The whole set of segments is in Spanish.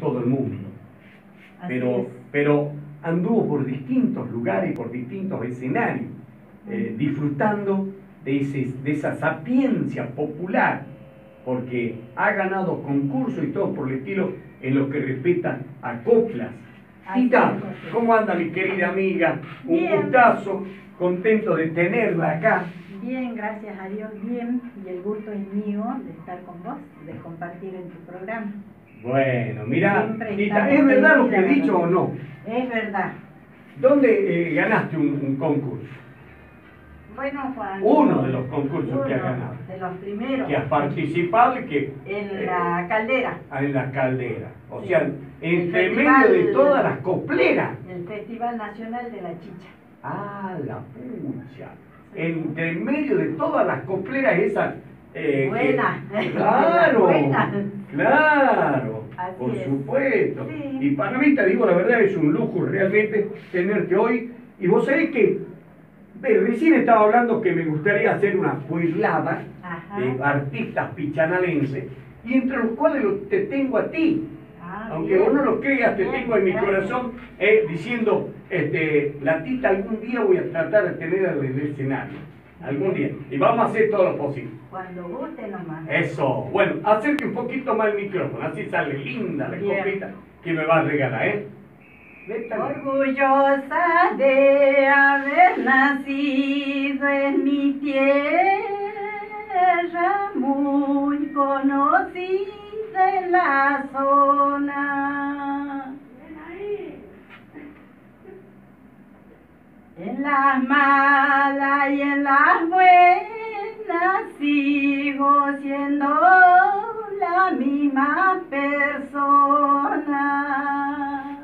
todo el mundo. Así es. Pero anduvo por distintos lugares, por distintos escenarios, disfrutando de esa sapiencia popular, porque ha ganado concursos y todo por el estilo en lo que respecta a coplas. Tita, ¿cómo anda mi querida amiga? Un Bien. gustazo, contento de tenerla acá. Bien, gracias a Dios, bien. Y el gusto es mío de estar con vos, de compartir en tu programa. Bueno, mira, Siempre Tita, estamos ¿es verdad lo que he felices, dicho o no? Es verdad. ¿Dónde ganaste un concurso? Bueno, Juan. Uno de los concursos que has ganado. De los primeros. Que has participado y que... En la caldera. En la caldera. O Sí. sea, entre El medio festival, de todas las copleras. El Festival Nacional de la Chicha. Ah, la pucha. Entre medio de todas las copleras esas... Buena. Claro, Buena. claro, Así por es. supuesto. Sí. Y para mí, te digo la verdad, es un lujo realmente tenerte hoy. Y vos sabés que recién estaba hablando que me gustaría hacer una pueblada Ajá. de artistas pichanalenses, y entre los cuales te tengo a ti. Ah, Aunque bien. vos no lo creas, te Bien, tengo en mi gracias. corazón diciendo, la Tita, algún día voy a tratar de tenerla en el escenario. Algún día. Y vamos a hacer todo lo posible. Cuando guste nomás. Eso. Bueno, acerque un poquito más el micrófono, así sale linda la Bien. copita que me va a regalar, ¿eh? Orgullosa de haber nacido en mi tierra, muy conocida en la zona. En las malas y en las buenas sigo siendo la misma persona.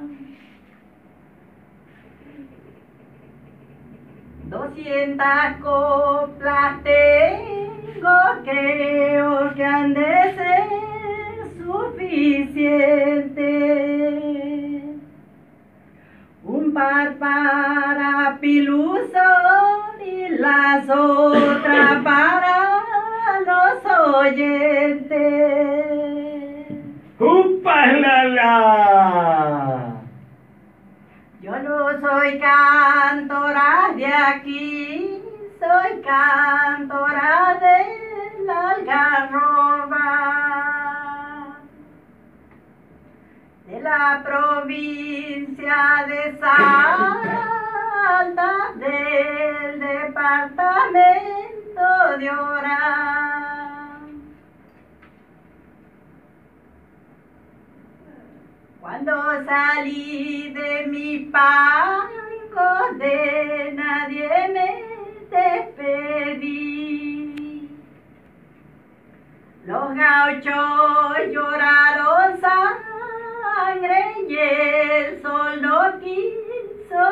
200 coplas tengo, creo que han de ser suficientes. Un par para Pilusón y las otras para los oyentes. ¡Upalala! Yo no soy cantora de aquí, soy cantora de la Algarroba, de la provincia de Salta, del departamento de Orán. Cuando salí de mi pango, de nadie me despedí. Los gauchos lloraron sangre y el sol no quiso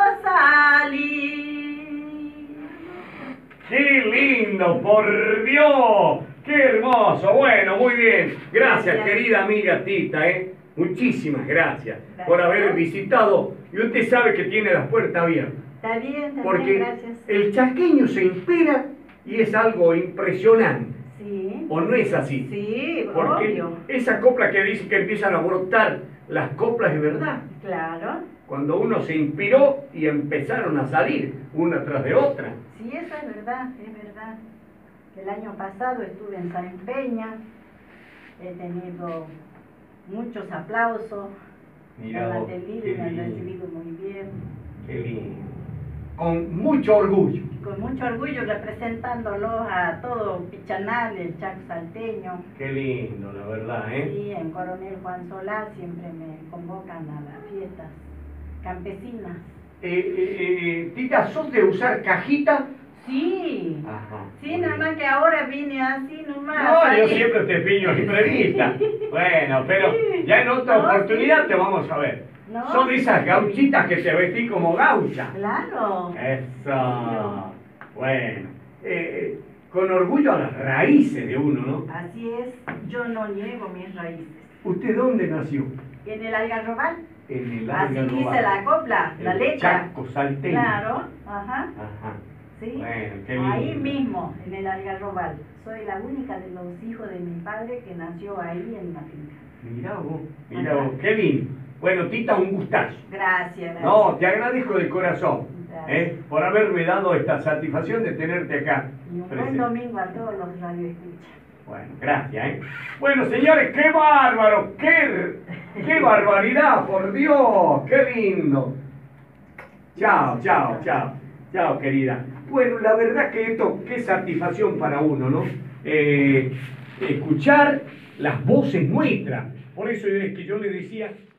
salir. ¡Qué lindo, por Dios! ¡Qué hermoso! Bueno, muy bien. Gracias, querida amiga Tita, ¿eh? Muchísimas gracias por haber visitado. Y usted sabe que tiene las puertas abiertas. Está bien, Porque gracias. el chaqueño se inspira y es algo impresionante. Sí. ¿O no es así? Sí, Porque obvio. esa copla que dice que empiezan a brotar las coplas de verdad. Claro. Cuando uno se inspiró y empezaron a salir una tras de otra. Sí, eso es verdad, es verdad. El año pasado estuve en San Peña, he tenido muchos aplausos. Mira En la vos, tele qué me han lindo. recibido muy bien. Qué lindo. Con mucho orgullo. Con mucho orgullo representándolos a todo Pichanal, el Chaco salteño. Qué lindo, la verdad, ¿eh? Sí, en Coronel Juan Solá siempre me convocan a las fiestas campesinas. Tita, ¿sos de usar cajita? Sí, Ajá. sí, nada más que ahora vine así nomás. No, yo ahí. siempre te pillo imprevista. Bueno, pero Sí. ya en otra No, oportunidad sí. te vamos a ver. No, Son sí, esas sí. gauchitas que te vestí como gaucha. Claro. Eso. Bueno, con orgullo a las raíces de uno, ¿no? Así es, yo no niego mis raíces. ¿Usted dónde nació? En el Algarrobal, En el así Algarrobal. dice la copla, la El letra. Chaco salteño. Claro, ajá, Ajá. sí. Bueno, qué Ahí lindo. mismo, en el Algarrobal. Soy la única de los hijos de mi padre que nació ahí en la finca. Mirá vos, qué lindo. Bueno, Tita, un gustazo. Gracias, gracias. No, te agradezco de corazón por haberme dado esta satisfacción de tenerte acá. Y un buen presente. domingo a todos los radioescuchas. Bueno, gracias. Bueno, señores, qué bárbaro, qué barbaridad, por Dios, qué lindo. Chao, querida. Bueno, la verdad que esto, qué satisfacción para uno, ¿no? Escuchar las voces nuestras. Por eso es que yo le decía